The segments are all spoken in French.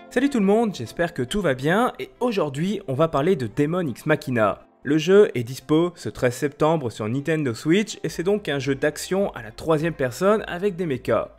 Salut tout le monde, j'espère que tout va bien et aujourd'hui on va parler de Daemon X Machina. Le jeu est dispo ce 13 septembre sur Nintendo Switch et c'est donc un jeu d'action à la troisième personne avec des mechas.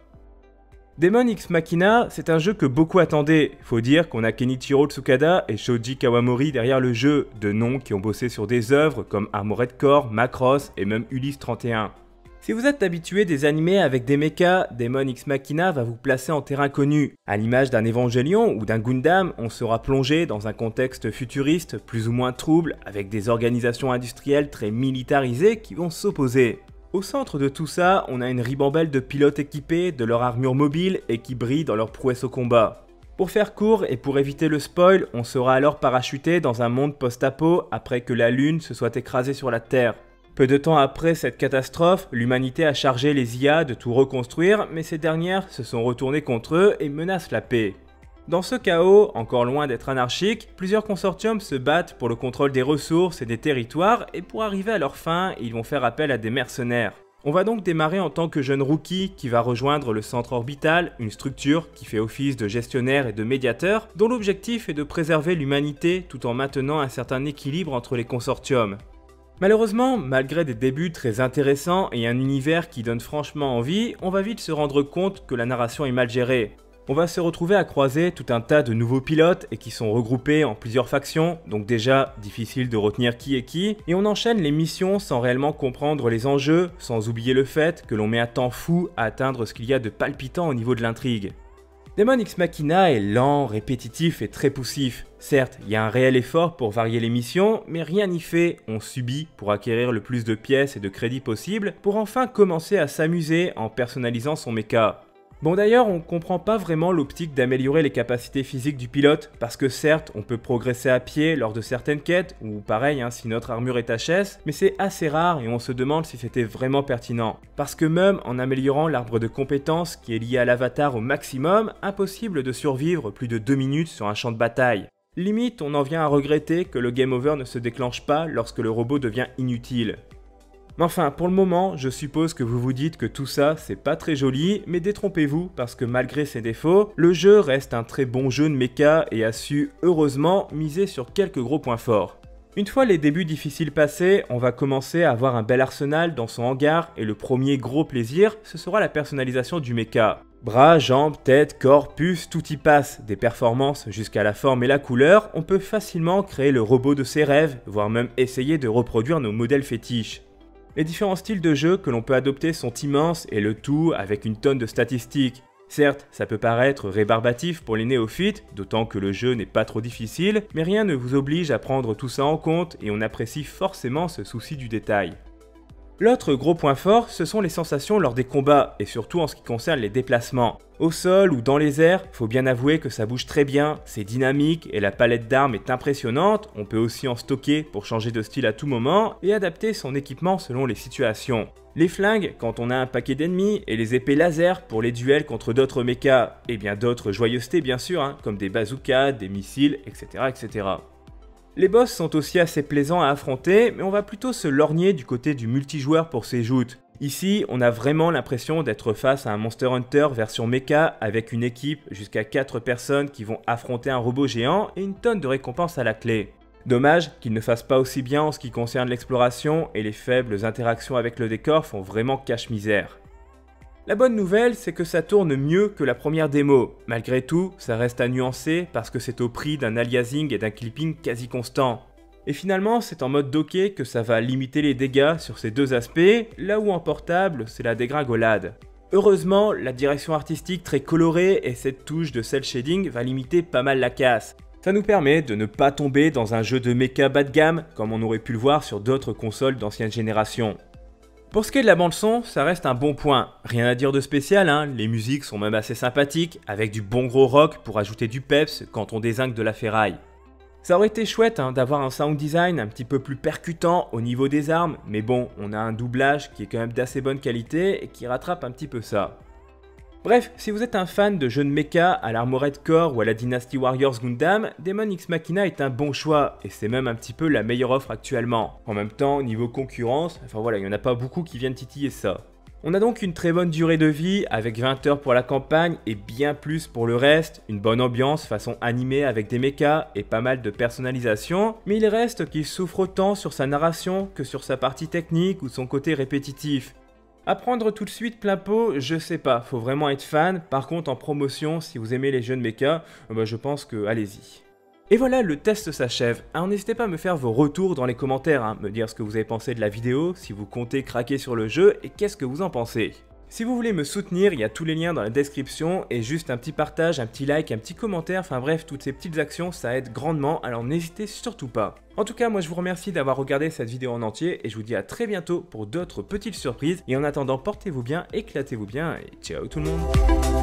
Daemon X Machina, c'est un jeu que beaucoup attendaient. Faut dire qu'on a Kenichiro Tsukada et Shoji Kawamori derrière le jeu, de noms qui ont bossé sur des œuvres comme Armored Core, Macross et même Ulysse 31. Si vous êtes habitué des animés avec des mechas, Daemon X Machina va vous placer en terrain connu. À l'image d'un Evangelion ou d'un Gundam, on sera plongé dans un contexte futuriste plus ou moins trouble avec des organisations industrielles très militarisées qui vont s'opposer. Au centre de tout ça, on a une ribambelle de pilotes équipés de leur armure mobile et qui brillent dans leur prouesse au combat. Pour faire court et pour éviter le spoil, on sera alors parachuté dans un monde post-apo après que la Lune se soit écrasée sur la Terre. Peu de temps après cette catastrophe, l'humanité a chargé les IA de tout reconstruire, mais ces dernières se sont retournées contre eux et menacent la paix. Dans ce chaos, encore loin d'être anarchique, plusieurs consortiums se battent pour le contrôle des ressources et des territoires, et pour arriver à leur fin, ils vont faire appel à des mercenaires. On va donc démarrer en tant que jeune rookie qui va rejoindre le centre orbital, une structure qui fait office de gestionnaire et de médiateur, dont l'objectif est de préserver l'humanité tout en maintenant un certain équilibre entre les consortiums. Malheureusement, malgré des débuts très intéressants et un univers qui donne franchement envie, on va vite se rendre compte que la narration est mal gérée. On va se retrouver à croiser tout un tas de nouveaux pilotes et qui sont regroupés en plusieurs factions, donc déjà difficile de retenir qui est qui, et on enchaîne les missions sans réellement comprendre les enjeux, sans oublier le fait que l'on met un temps fou à atteindre ce qu'il y a de palpitant au niveau de l'intrigue. Daemon X Machina est lent, répétitif et très poussif. Certes, il y a un réel effort pour varier les missions, mais rien n'y fait, on subit pour acquérir le plus de pièces et de crédits possible, pour enfin commencer à s'amuser en personnalisant son mecha. Bon d'ailleurs, on comprend pas vraiment l'optique d'améliorer les capacités physiques du pilote, parce que certes, on peut progresser à pied lors de certaines quêtes, ou pareil si notre armure est HS, mais c'est assez rare et on se demande si c'était vraiment pertinent. Parce que même en améliorant l'arbre de compétences qui est lié à l'avatar au maximum, impossible de survivre plus de 2 minutes sur un champ de bataille. Limite, on en vient à regretter que le game over ne se déclenche pas lorsque le robot devient inutile. Mais enfin, pour le moment, je suppose que vous vous dites que tout ça, c'est pas très joli, mais détrompez-vous parce que malgré ses défauts, le jeu reste un très bon jeu de mecha et a su, heureusement, miser sur quelques gros points forts. Une fois les débuts difficiles passés, on va commencer à avoir un bel arsenal dans son hangar et le premier gros plaisir, ce sera la personnalisation du mecha. Bras, jambes, tête, corps, puce, tout y passe, des performances jusqu'à la forme et la couleur, on peut facilement créer le robot de ses rêves, voire même essayer de reproduire nos modèles fétiches. Les différents styles de jeu que l'on peut adopter sont immenses et le tout avec une tonne de statistiques. Certes, ça peut paraître rébarbatif pour les néophytes, d'autant que le jeu n'est pas trop difficile, mais rien ne vous oblige à prendre tout ça en compte et on apprécie forcément ce souci du détail. L'autre gros point fort, ce sont les sensations lors des combats, et surtout en ce qui concerne les déplacements. Au sol ou dans les airs, faut bien avouer que ça bouge très bien, c'est dynamique et la palette d'armes est impressionnante, on peut aussi en stocker pour changer de style à tout moment et adapter son équipement selon les situations. Les flingues quand on a un paquet d'ennemis et les épées laser pour les duels contre d'autres mechas, et bien d'autres joyeusetés bien sûr, comme des bazookas, des missiles, etc. etc. Les boss sont aussi assez plaisants à affronter, mais on va plutôt se lorgner du côté du multijoueur pour ses joutes. Ici, on a vraiment l'impression d'être face à un Monster Hunter version mecha avec une équipe jusqu'à 4 personnes qui vont affronter un robot géant et une tonne de récompenses à la clé. Dommage qu'il ne fasse pas aussi bien en ce qui concerne l'exploration et les faibles interactions avec le décor font vraiment cache-misère. La bonne nouvelle, c'est que ça tourne mieux que la première démo. Malgré tout, ça reste à nuancer parce que c'est au prix d'un aliasing et d'un clipping quasi constant. Et finalement, c'est en mode docké que ça va limiter les dégâts sur ces deux aspects, là où en portable, c'est la dégringolade. Heureusement, la direction artistique très colorée et cette touche de cel shading va limiter pas mal la casse. Ça nous permet de ne pas tomber dans un jeu de mecha bas de gamme, comme on aurait pu le voir sur d'autres consoles d'ancienne génération. Pour ce qui est de la bande son, ça reste un bon point. Rien à dire de spécial, les musiques sont même assez sympathiques, avec du bon gros rock pour ajouter du peps quand on dézingue de la ferraille. Ça aurait été chouette d'avoir un sound design un petit peu plus percutant au niveau des armes, mais bon, on a un doublage qui est quand même d'assez bonne qualité et qui rattrape un petit peu ça. Bref, si vous êtes un fan de jeux de mecha à l'Armored Core ou à la Dynasty Warriors Gundam, Daemon X Machina est un bon choix, et c'est même un petit peu la meilleure offre actuellement. En même temps, niveau concurrence, enfin voilà, il n'y en a pas beaucoup qui viennent titiller ça. On a donc une très bonne durée de vie avec 20 heures pour la campagne et bien plus pour le reste, une bonne ambiance façon animée avec des mechas et pas mal de personnalisation, mais il reste qu'il souffre autant sur sa narration que sur sa partie technique ou son côté répétitif. À prendre tout de suite plein pot, je sais pas, faut vraiment être fan, par contre en promotion, si vous aimez les jeux de mechas, je pense que allez-y. Et voilà, le test s'achève. Alors n'hésitez pas à me faire vos retours dans les commentaires, me dire ce que vous avez pensé de la vidéo, si vous comptez craquer sur le jeu et qu'est-ce que vous en pensez. Si vous voulez me soutenir, il y a tous les liens dans la description et juste un petit partage, un petit like, un petit commentaire, enfin bref, toutes ces petites actions, ça aide grandement, alors n'hésitez surtout pas. En tout cas, moi je vous remercie d'avoir regardé cette vidéo en entier et je vous dis à très bientôt pour d'autres petites surprises. Et en attendant, portez-vous bien, éclatez-vous bien et ciao tout le monde.